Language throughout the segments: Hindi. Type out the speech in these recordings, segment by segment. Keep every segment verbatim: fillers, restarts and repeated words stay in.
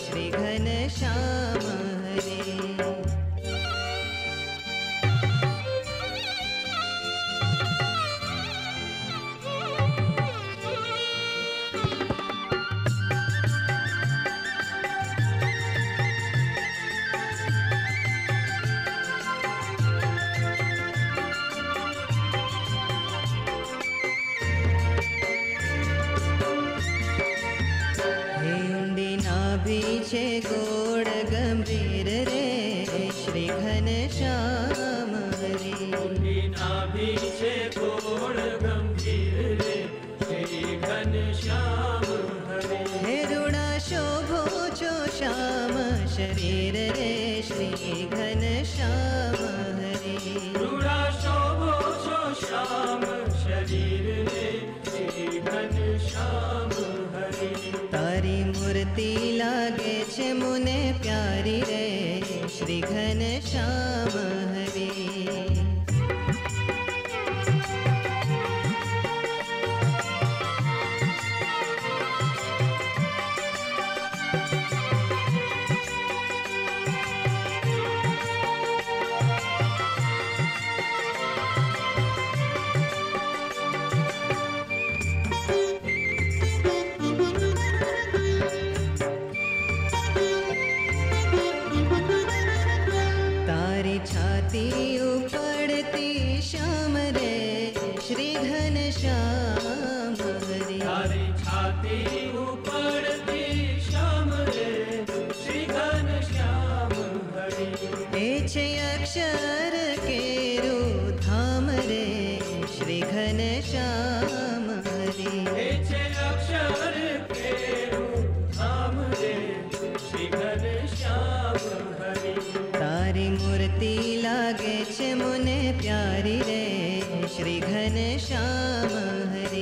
श्री घनश्याम हरे। पीछे गोड़ गंभीर रे श्री घनश्याम हरे। पीछे गोड़ गंभीर रे श्री घनश्याम हरे। हे रुड़ा शोभो जो श्याम शरीर रे श्री घनश्याम हरे। रुड़ा शोभो जो श्याम शरीर रे श्री घनश्याम हरे। तारी मूर्ति लागे छे मुने प्यारी रे श्री घनश्याम हरे। छाती उपड़ती श्याम रे श्री घनश्याम हरे। तारी छाती उपड़ती श्याम रे श्री घनश्याम हरे। ए छे अक्षर केरु धाम रे श्री घनश्याम हरे। ए छे अक्षर केरु धाम रे श्री घनश्याम हरे। तारी मूर्ति लागे छे मुने प्यारी रे श्री घनश्याम हरे।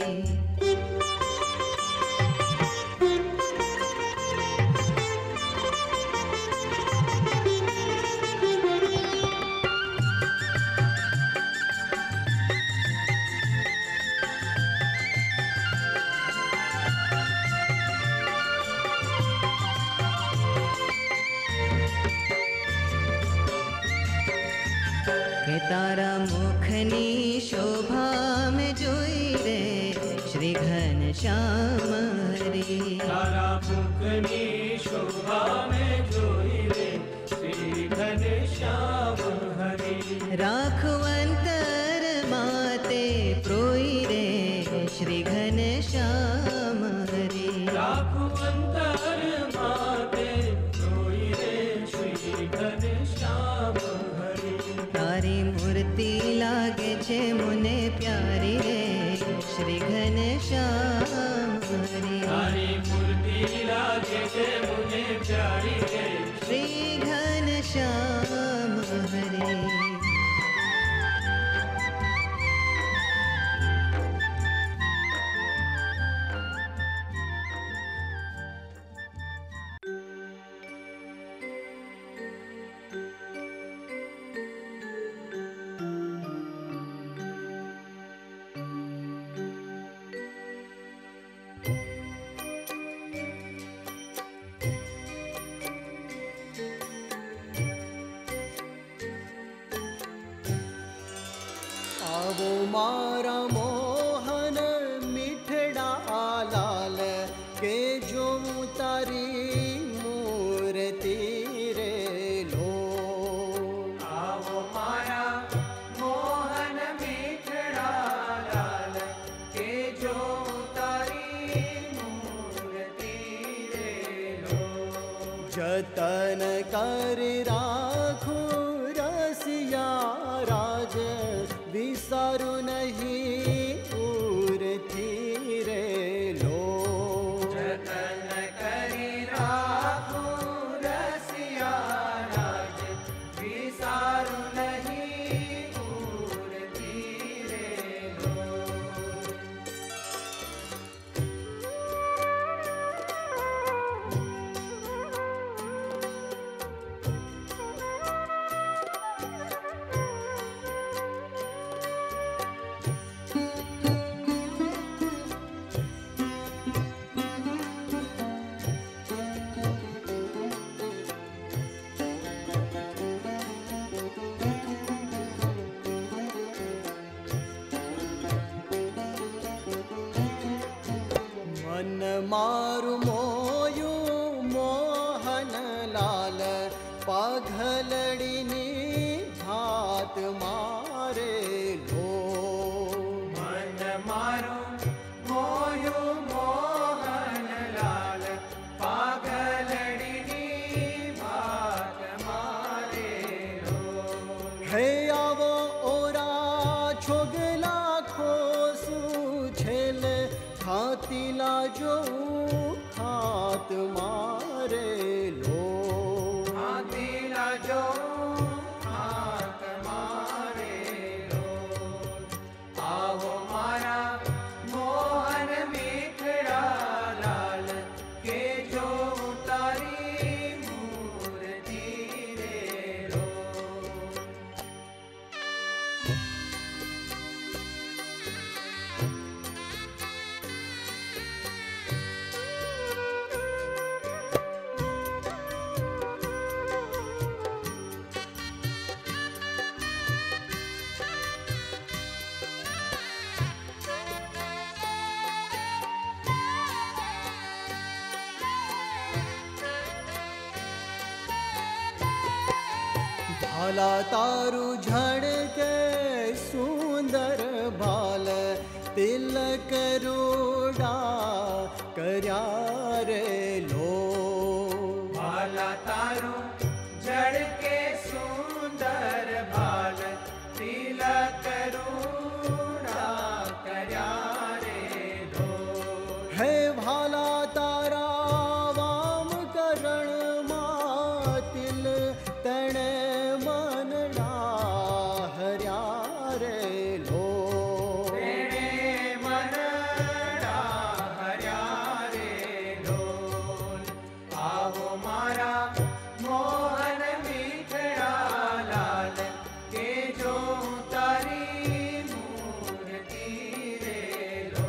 तारा मुखनी शोभा में जोई रे श्री घनश्याम हरे। तारा मुखनी शोभा में जोई रे श्री घनश्याम हरे। राखवंतर माते प्रोई रे श्री घनश्याम हरे। राखवंतर माते प्रोई रे श्री घनश्याम हरे। तारी मूर्ति लागे छे मुने प्यारी रे श्री घनश्याम हरे। तारी मूर्ति लागे छे मुने प्यारी रे श्री घनश्याम हरे। आवो मारा मोहन मिठड़ा लाल के जो तारी मूर्ति रे लो। आवो मारा मोहन मिठड़ा लाल के जो तारी मूर्ति रे लो। जतन कर राखो रसिया राज विसारु नहीं उरती रे लो। जतन करी राखो रसिया राज विसारु नहीं उरती रे लो। लाल पाघलड़ीनी भात मारे लो मन मारो मोयो मोहन लाल पागलड़ीनी भात मारे लो हे आवो ओरा छोगला खोसू छेल खातीला जो खात मारे लो खातीला जो खात मारे लो आवो मारा मोहन मीठड़ा लाल के जो तारी मूर्ति रे लो भाला तारू झड़के सुंदर भाल तिलक रूडा कर्या रे लो भाला तारू जड़ के सुंदर भाल तिलक रूड़ा कर्या रे लो है भाला तारा वाम करण मातिल तणे मनडा हर्या रे लो तेरे मनडा हर्या रे लो आवो मारा मोहन मीठड़ा लाल के जो तारी मूर्ति रे लो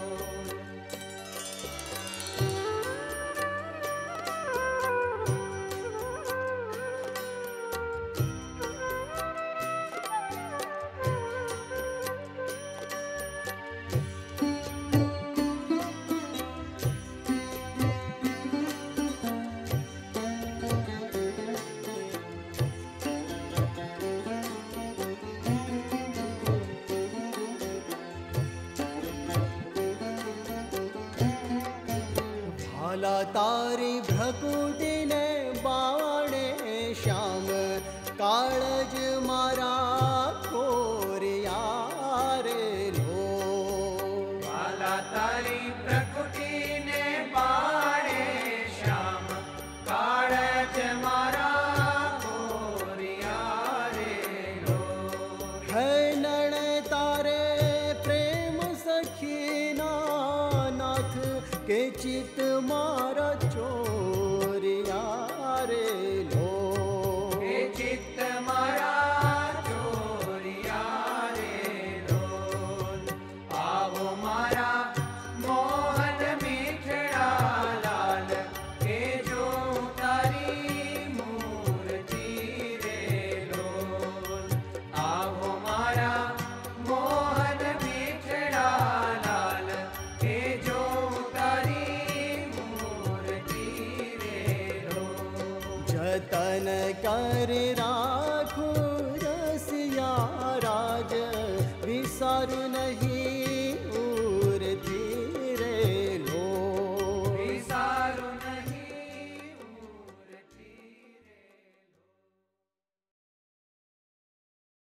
भाला तारी भ्रकुटी ने बाणे श्याम काळज मारा कोरिया रे लो भाला तारी प्रकृति ने बाणे श्याम काळज मारा कोरिया रे लो है नण तारे प्रेम सखीना नाथ के चित मारा चोरिया रे लो हे चित्त मारा चोरिया रे लो आवो मारा मोहन मीठड़ा लाल के जो तारी मूर्ति रे लो आवो मारा मोहन मीठड़ा लाल के जो तारी मूर्ति रे लो जतन कर रा